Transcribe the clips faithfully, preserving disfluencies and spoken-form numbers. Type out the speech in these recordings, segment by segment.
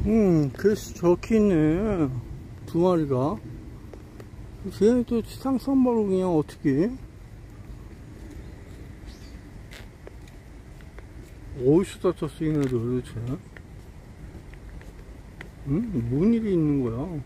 음, 그래서 저기 있네. 두 마리가. 쟤네 또 쌍쌍바로 그냥 어떻게. 어디서 다쳤어, 얘네들 도대체? 응? 뭔 일이 있는 거야?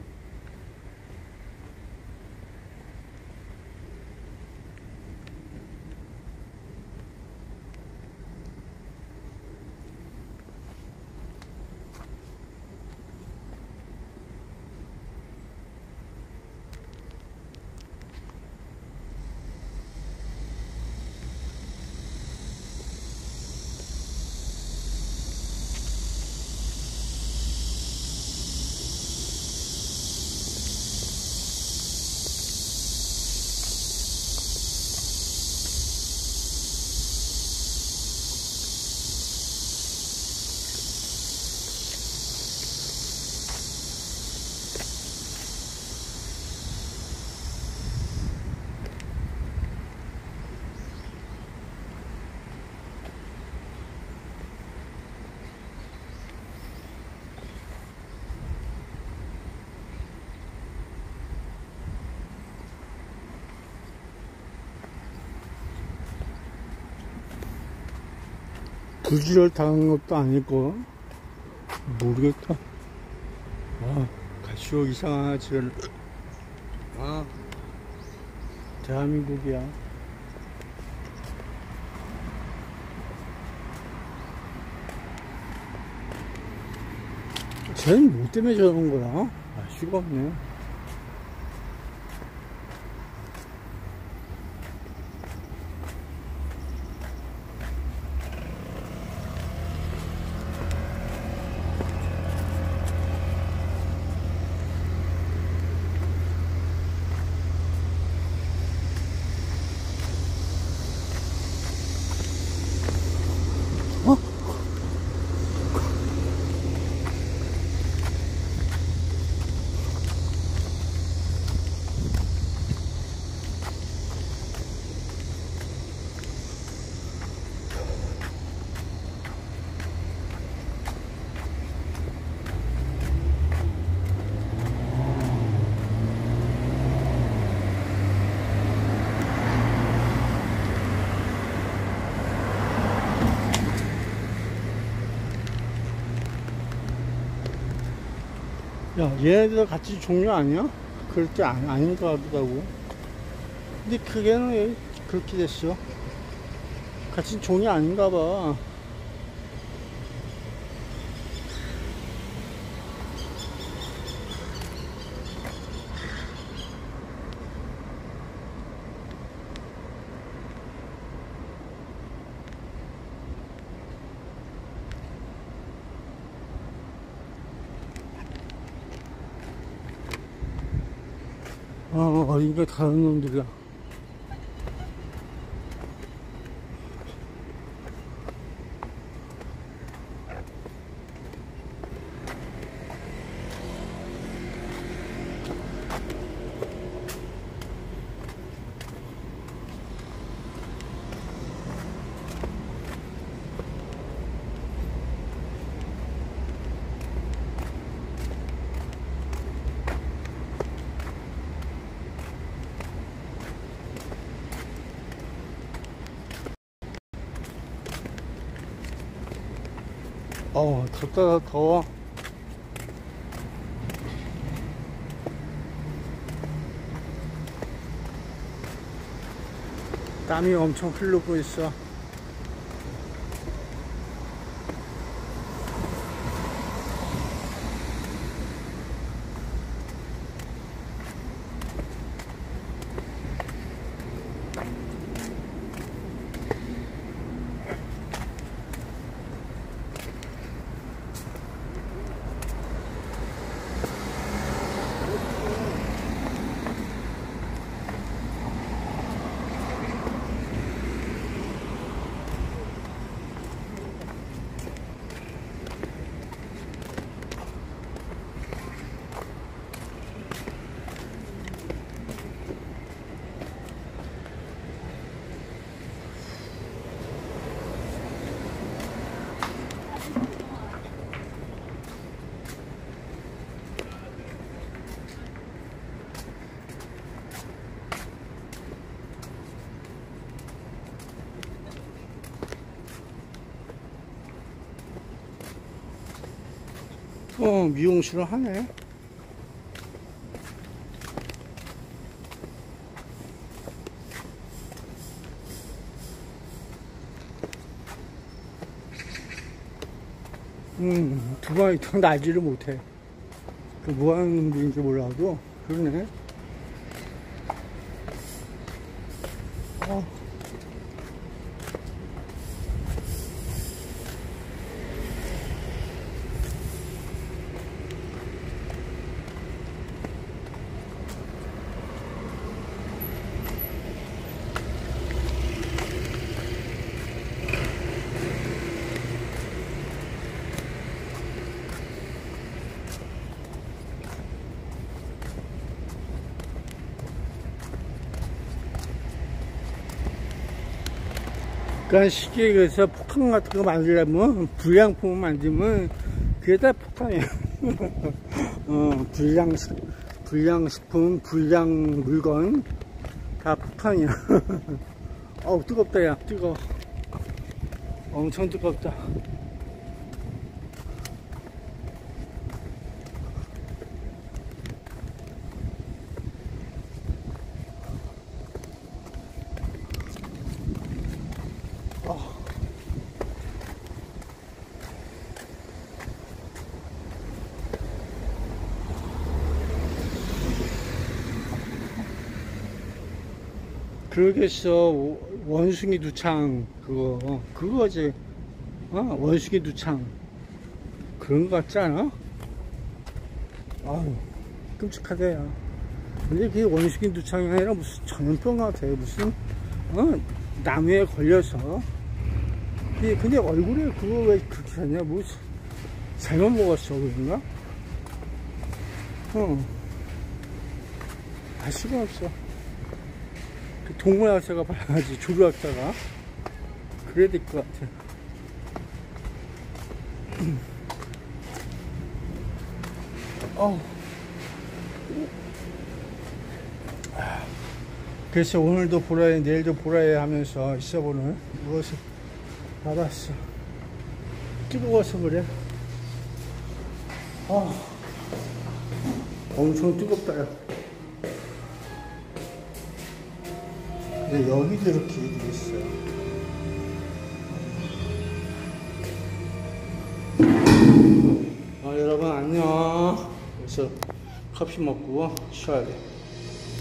불지를 당한 것도 아니고 모르겠다. 아, 갈수록 이상한 지를. 아, 대한민국이야. 쟤는 뭐 때문에 저런 거야? 알 수가 없네. 야, 얘네들 같이 종류 아니야? 그렇게 아니, 아닌 것 같다고. 근데 크게는 왜 그렇게 됐어? 같이 종이 아닌가 봐. 어, 이거 다른 놈들이야. 어우, 덥다, 더워. 땀이 엄청 흐르고 있어. 어, 미용실을 하네. 음, 두바이 더 날지를 못해. 그 뭐 하는 분인지 몰라도, 그러네. 어. 그러니까 쉽게 얘기해서 폭탄 같은 거 만들려면, 불량품 만들면 그게 다 폭탄이야. 어, 불량, 불량식품, 불량 물건 다 폭탄이야. 어우, 뜨겁다. 야 뜨거워. 엄청 뜨겁다. 그러겠어. 원숭이 두창 그거 그거지. 어? 원숭이 두창 그런 거 같지 않아? 아유 끔찍하다. 야 근데 그게 원숭이 두창이 아니라 무슨 전염병 같아. 무슨 어? 나무에 걸려서. 근데, 근데 얼굴에 그거 왜 그렇게 하냐? 뭐 잘못 먹었어 그런가? 어. 알 수가 없어. 그 동물학자가 봐야지. 조류학자가 그래야 될 것 같아. 어. 그래서 오늘도 보라 해 내일도 보라 해 하면서 있어보는 무엇을 받았어. 뜨거워서 그래. 아, 엄청 뜨겁다. 야. 근데 여기도 이렇게 돼 있어요. 아, 여러분 안녕. 그래서 커피 먹고 쉬어야 돼.